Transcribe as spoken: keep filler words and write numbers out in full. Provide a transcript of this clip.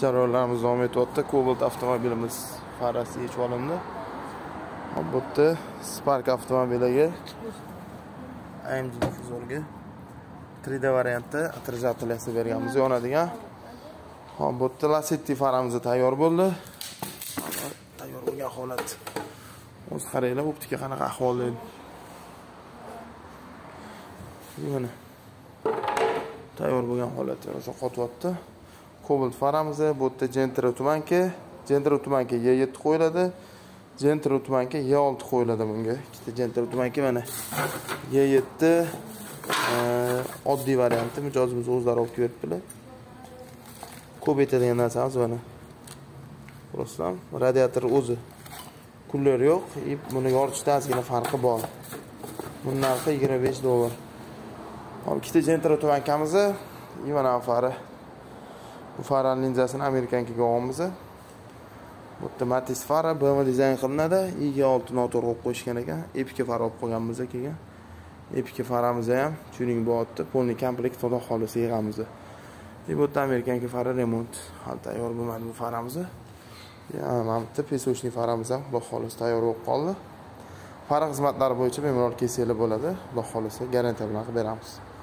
Jarayonlarimiz davom etyapti. Cobalt avtomobilimiz farasi yechib olindi. Hop, bu yerda Spark avtomobiliga A M G difuzorga uch D variantda attrizatorlasi berganmiz, yonadigan. Hop, bu yerda Lacetti faramiz tayyor bo'ldi. Tayyor bo'lgan holat. O'zi qaranglar, optika qanaqa ahvolda. Mana tayyor bo'lgan holatda o'sha qotyapti. Cobalt faramiz, bu yerda Gentra tumanka, Gentra tumanka Y yetti qo'yiladi. Gentra tumanka Y olti qo'yiladi bunga. Ikkita Gentra tumanka mana Y yetti oddiy varianti, mijozimiz o'zlari olib beribdilar. Ko'p etadigan narsamiz mana. Rustam, radiator o'zi. Kullar yo'q, buni yoritishda ozgina farqi bor. Buning narxi yigirma besh dollar. Hop, ikkita Gentra tumankamiz, mana fari. Bu faraning linzasini Amerikankiga olamiz. Bu yerda Matiz fara B M dizayn qilinadi. I G olti noto'g'ri qo'yib qo'yishgan ekan. Epica fara olib qo'yganmiz keyin. Epica faramiz ham tuning bo'lyapti. Polni komplekt xudo xolisi yig'amiz. Bu yerda Amerikanki fara remont hal tayyor bo'lmadi bu faramiz. Ya, mana bu yerda pesochnik faramiz ham xudo xolisi tayyor bo'lib qoldi. Fara xizmatlari bo'yicha bemalol kelsanglar bo'ladi. Xudo xolisi garantiya bilan qilib beramiz.